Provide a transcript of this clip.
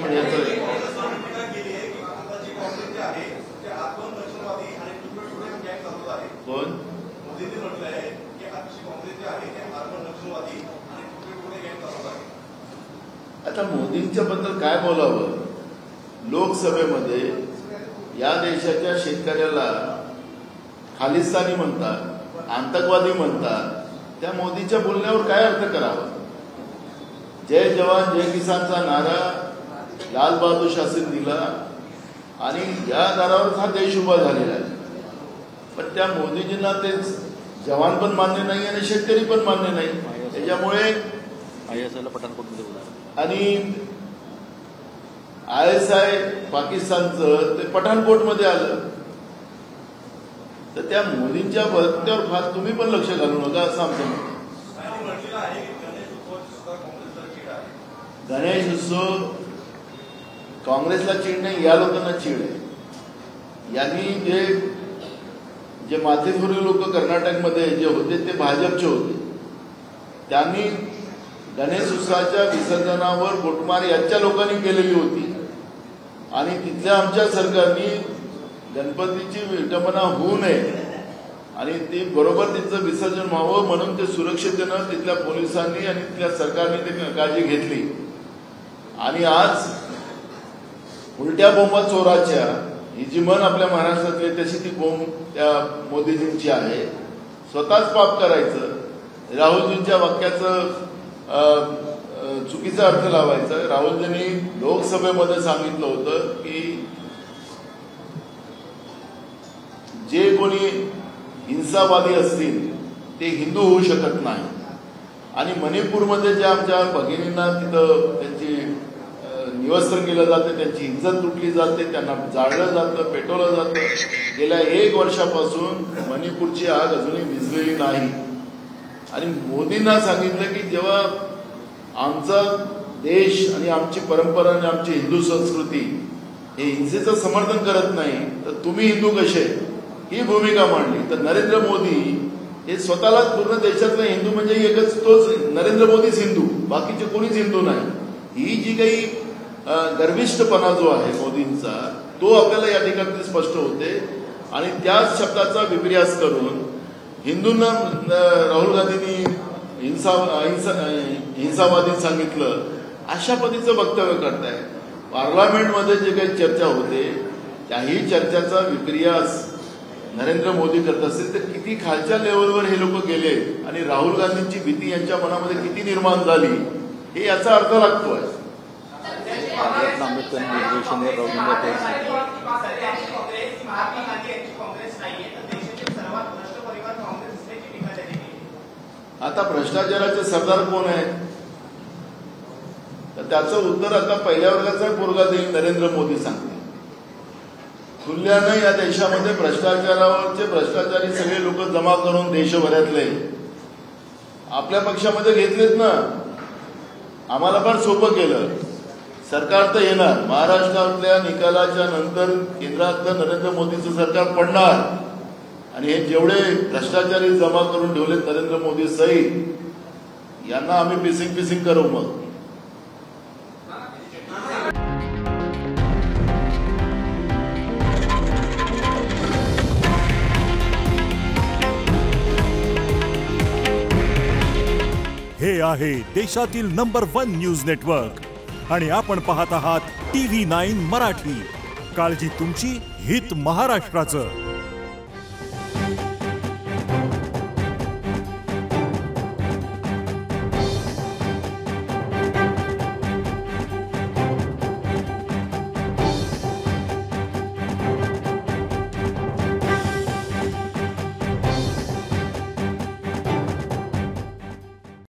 पण याचं कोण आता मोदींच्या बद्दल काय बोलावं? लोकसभेमध्ये या देशाच्या शेतकऱ्याला खालिस्तानी म्हणतात, आतंकवादी म्हणतात, त्या मोदीच्या बोलण्यावर काय अर्थ करावा? जय जवान जय किसानचा नारा लाल बहादूर शास्त्री दिला आणि या नारावर हा देश उभा झालेला आहे. पण त्या मोदीजींना ते जवान पण मान्य नाही आणि शेतकरी पण मान्य नाही. त्याच्यामुळे आणि ISI पाकिस्तानचं ते पठाणकोटमध्ये आलं. तर त्या मोदींच्या वक्तव्यावर फार तुम्ही पण लक्ष घालू नका असं आमचं मत. गणेश उत्सव काँग्रेसला चीड नाही, या लोकांना चीड आहे. यांनी जे माथेफुरी लोक कर्नाटकमध्ये जे होते ते भाजपचे होते. त्यांनी गणेश उत्सवाच्या विसर्जनावर गोटमार यांच्या लोकांनी केलेली होती आणि तिथल्या आमच्या सरकारने गणपतीची विटंबना होऊ नये आणि ती बरोबर तिचं विसर्जन व्हावं म्हणून ते सुरक्षिततेनं तिथल्या पोलिसांनी आणि तिथल्या सरकारने ते काळजी घेतली. आणि आज उलट्या बोंबा चोराच्या ही जी म्हण आपल्या महाराष्ट्रातली तशी ती बोंब त्या मोदीजींची आहे. स्वतःच पाप करायचं, राहुलजींच्या वाक्याचं चुकीचा अर्थ लावायचा. राहुलजींनी लोकसभेमध्ये सांगितलं होतं की जे कोणी हिंसावादी असतील ते हिंदू होऊ शकत नाही. आणि मणिपूरमध्ये ज्या आमच्या भगिनींना तिथं त्यांची निवस्त्र केलं जातं, त्यांची इज्जत लुटली जाते, त्यांना जाळलं जातं, पेटवलं जातं. गेल्या 1 वर्षापासून मणिपूरची आग अजूनही विझलेली नाही. आणि मोदींना सांगितलं की जेव्हा आमचा देश आणि आमची परंपरा आणि आमची हिंदू संस्कृती हे हिंसेचं समर्थन करत नाही तर तुम्ही हिंदू कसे, ही भूमिका मांडली. तर नरेंद्र मोदी हे स्वतःलाच पूर्ण देशातला हिंदू म्हणजे एकच तोच नरेंद्र मोदीच हिंदू, बाकीचे कोणीच हिंदू नाही. ही जी काही गर्विष्ठपणा जो आहे मोदींचा तो आपल्याला या ठिकाणी स्पष्ट होते. आणि त्याच शब्दाचा विपर्यास करून हिंदूंना राहुल गांधींनी हिंसावादी सांगितलं, अशा पद्धतीचं वक्तव्य करताय. पार्लमेंटमध्ये जे काही चर्चा होते त्याही चर्चाचा विपर्यास नरेंद्र मोदी करत असतील तर किती खालच्या लेवलवर हे लोक गेले आणि राहुल गांधींची भीती यांच्या मनामध्ये किती निर्माण झाली हे याचा अर्थ लागतोय. आता भ्रष्टाचाराचे सरदार कोण आहे तर त्याचं उत्तर आता पहिल्या वर्गाचा पोरगा देईल नरेंद्र मोदी सांगते. खुल्यानं या देशामध्ये भ्रष्टाचारी सगळे लोक जमा करून देशभरातले आपल्या पक्षामध्ये घेतलेत ना. आम्हाला फार सोपं केलं. सरकार तर येणार, महाराष्ट्रातल्या निकालाच्या नंतर केंद्रातलं नरेंद्र मोदीचं सरकार पडणार आणि हे जेवढे भ्रष्टाचारी जमा करून ठेवलेत नरेंद्र मोदी सहित यांना आम्ही पिसिंग करू. मग हे आहे देशातील नंबर 1 न्यूज नेटवर्क आणि आपण पाहत आहात TV9 मराठी. काळजी तुमची, हित महाराष्ट्राचं.